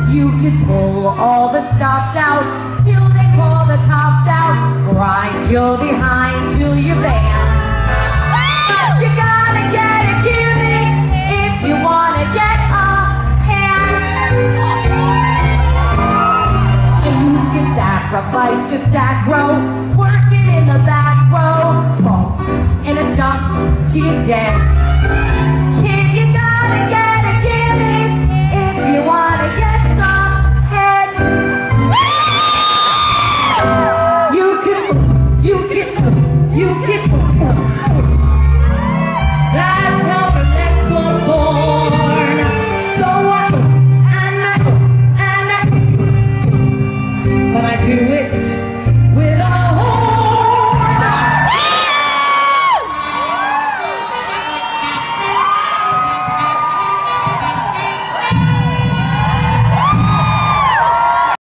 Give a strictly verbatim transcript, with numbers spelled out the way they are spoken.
You can pull all the stops out till they call the cops out. Grind your behind till you're banned. But you gotta get a gimmick if you wanna get a hand. And you can sacrifice your sacro, working in the back row, bump and a dump to your dead. Kid, you gotta get a gimmick if you wanna get some head. You can, you can, you can. That's how Burlesque was born. So what? And I, and I, but I do it.